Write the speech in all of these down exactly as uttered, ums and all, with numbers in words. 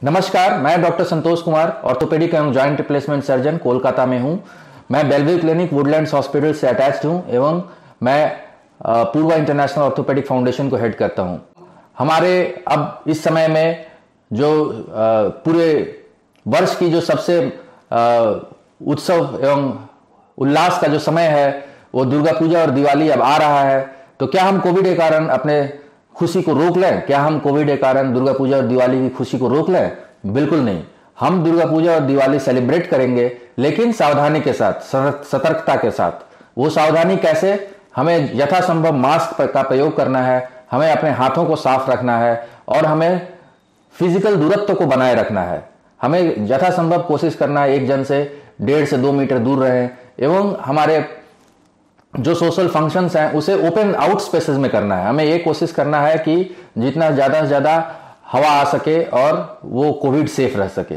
नमस्कार, मैं doctor Santosh Kumar, orthopaedic एवं जॉइंट रिप्लेसमेंट सर्जन कोलकाता में हूं। मैं बेलव्यू क्लिनिक वुडलैंड्स हॉस्पिटल से अटैच्ड हूं एवं मैं पूर्वा इंटरनेशनल ऑर्थोपेडिक फाउंडेशन को हेड करता हूं। हमारे अब इस समय में जो पूरे वर्ष की जो सबसे उत्सव एवं उल्लास का जो समय है वो दुर्गा पूजा और दिवाली अब आ रहा है। तो क्या हम कोविड के कारण अपने खुशी को रोक लें? क्या हम कोविड के कारण दुर्गा पूजा और दिवाली की खुशी को रोक लें? बिल्कुल नहीं। हम दुर्गा पूजा और दिवाली सेलिब्रेट करेंगे, लेकिन सावधानी के साथ, सतर्कता के साथ। वो सावधानी कैसे? हमें यथासंभव मास्क का प्रयोग करना है, हमें अपने हाथों को साफ रखना है और हमें फिजिकल दूरत्व को बनाए रखना है। हमें यथासंभव कोशिश करना है एक जन से डेढ़ से दो मीटर दूर रहें एवं हमारे जो सोशल फंक्शंस हैं उसे ओपन आउट स्पेसेस में करना है। हमें ये कोशिश करना है कि जितना ज़्यादा से ज़्यादा हवा आ सके और वो कोविड सेफ रह सके।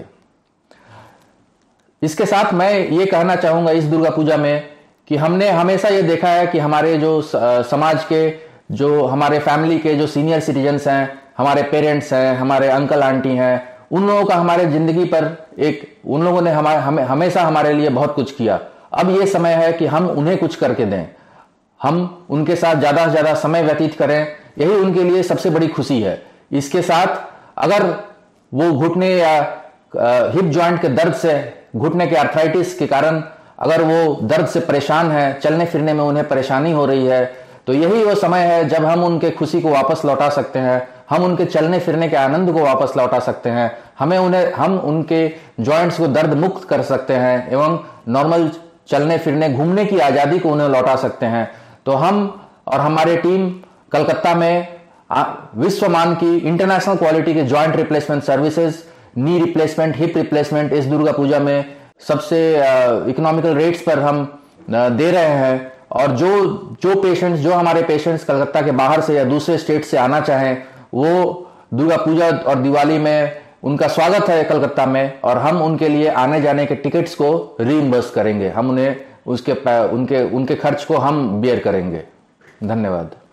इसके साथ मैं ये कहना चाहूँगा इस दुर्गा पूजा में कि हमने हमेशा ये देखा है कि हमारे जो समाज के, जो हमारे फैमिली के जो सीनियर सिटीजन्स हैं, हमारे पेरेंट्स हैं, हमारे अंकल आंटी हैं, उन लोगों का हमारे ज़िंदगी पर एक उन लोगों ने हमारे हमें हमेशा हमारे लिए बहुत कुछ किया। अब ये समय है कि हम उन्हें कुछ करके दें, हम उनके साथ ज़्यादा से ज़्यादा समय व्यतीत करें। यही उनके लिए सबसे बड़ी खुशी है। इसके साथ अगर वो घुटने या हिप जॉइंट के दर्द से, घुटने के आर्थराइटिस के कारण अगर वो दर्द से परेशान है, चलने फिरने में उन्हें परेशानी हो रही है, तो यही वो समय है जब हम उनके खुशी को वापस लौटा सकते हैं, हम उनके चलने फिरने के आनंद को वापस लौटा सकते हैं, हमें उन्हें हम उनके जॉइंट्स को दर्द मुक्त कर सकते हैं एवं नॉर्मल चलने फिरने घूमने की आज़ादी को उन्हें लौटा सकते हैं। तो हम और हमारी टीम कलकत्ता में विश्वमान की इंटरनेशनल क्वालिटी के joint replacement services, knee replacement, hip replacement इस दुर्गा पूजा में सबसे इकोनॉमिकल रेट्स पर हम दे रहे हैं। और जो जो पेशेंट्स जो हमारे पेशेंट्स कलकत्ता के बाहर से या दूसरे स्टेट से आना चाहें, वो दुर्गा पूजा और दिवाली में उनका स्वागत है कलकत्ता में, और हम उनके लिए आने जाने के टिकट्स को रीइंबर्स करेंगे। हम उन्हें उसके उनके उनके खर्च को हम बेयर करेंगे। धन्यवाद।